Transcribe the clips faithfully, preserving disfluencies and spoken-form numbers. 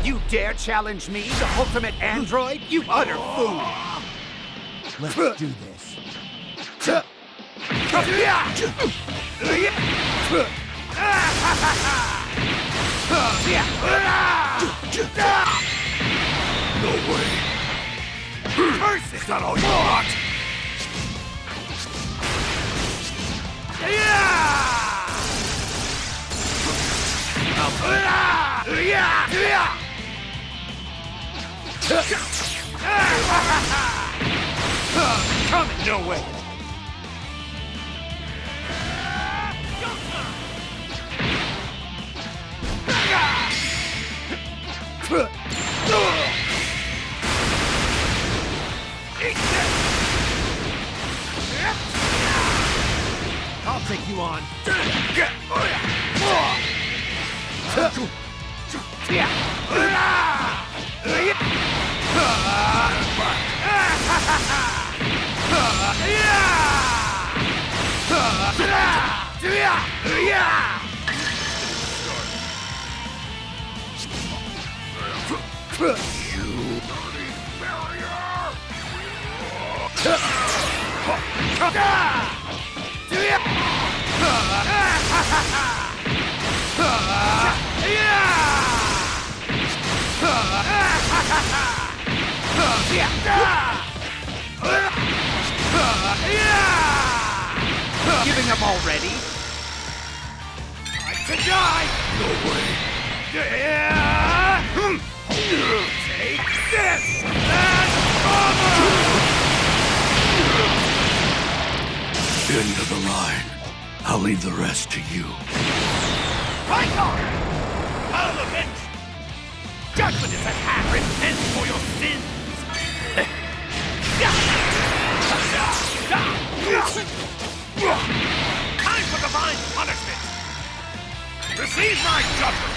You dare challenge me, the ultimate android? You utter fool! Let's do this. No way. Curse, is that all you want? Coming, no way. I'll take you on. Giving up already? Time to die! No way! Take this! And End of the line. I'll leave the rest to you. Python! I'll avenge! Judgment is at hand! Repent for your sins! Time for divine punishment! Receive my judgment!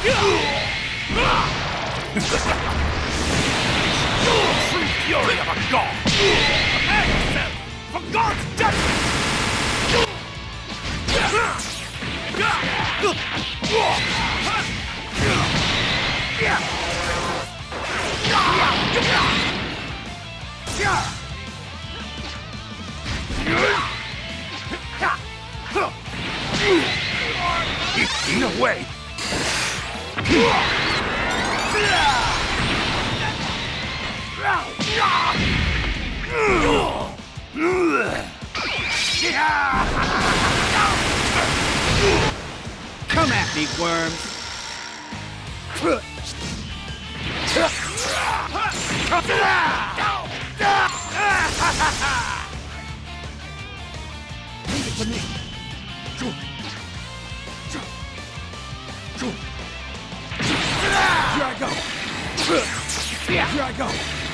True fury of a god! Prepare yourself for God's judgment! No way! Come at me, worms! Leave it to me. Here I go. Here I go.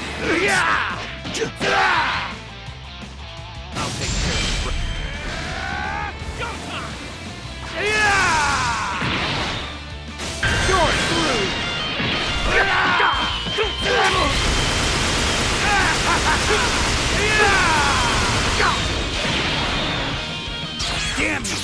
I'll take care of it. You're through! Damn you!